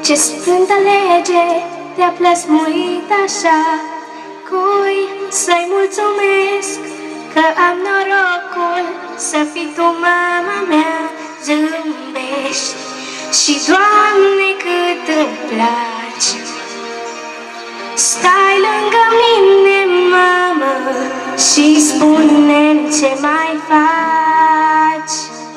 Ce sfântă lege te-a plăsmuit așa, cui să-i mulțumesc că am norocul să fii tu mama mea. Zâmbești și, Doamne, cât îmi placi. Stai lângă mine, mamă, și spune-mi ce mai faci.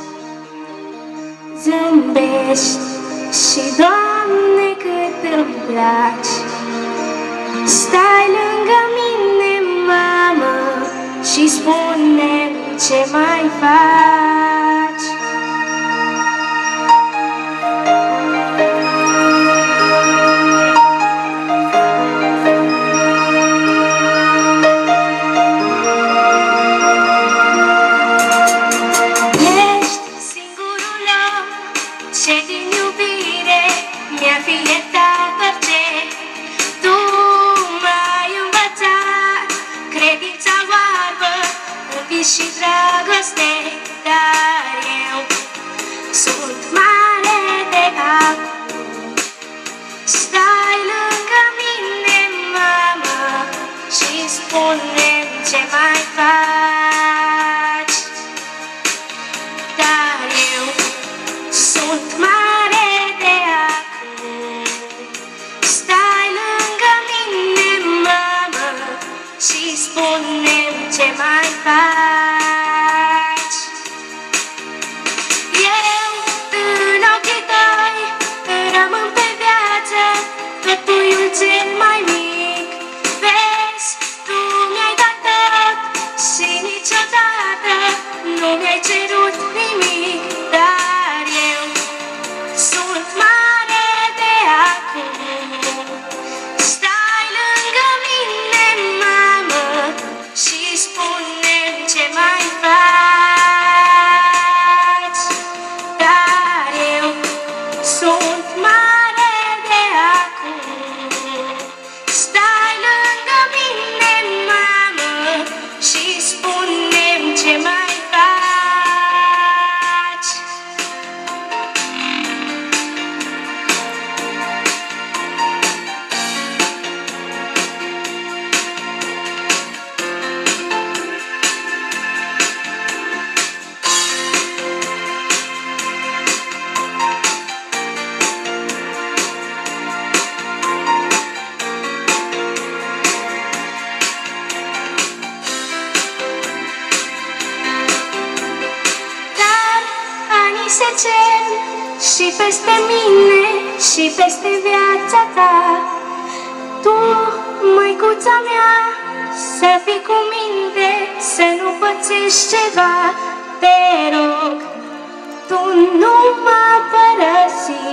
Zâmbești și, Doamne, cât îmi placi. Stai lângă mine, mamă, și spune-mi ce mai faci. Ești singurul om ce din iubire mi-a fietat orice. Tu m-ai învățat credința oarbă în vis și dragoste, dar eu sunt mare de acum. Stai lângă mine, mamă, și spune-mi ce mai faci. Dar eu sunt mare de acum. Stai lângă mine, mamă, și spune-mi ce mai faci. Eu în ochii tăi rămân pe viață, tot puiul cel mai mic. Vezi, tu mi-ai dat tot și niciodată nu mi-ai cerut nimic. Dar eu sunt mare de acum. Stai lângă mine, mamă, și spune-mi ce mai faci. Dar eu sunt mare de acum. Stai lângă mine, mamă, și spune-mi ce mai faci. Dar anii se cer și peste mine și peste viața ta. Tu, măicuța mea, să fii cu minte, să nu pățești ceva. Te rog, tu nu mă părăsi.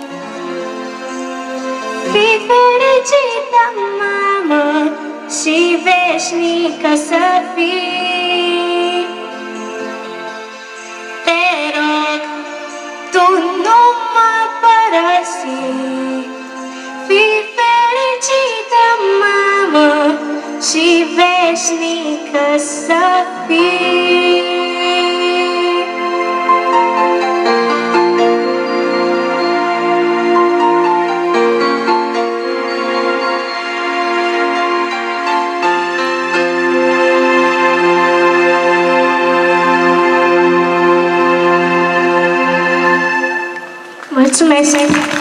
Fii fericită, mamă, și veșnică să fii. Te rog, tu nu mă părăsi. Fii fericită, mamă, și veșnică să fii. Mulțumesc!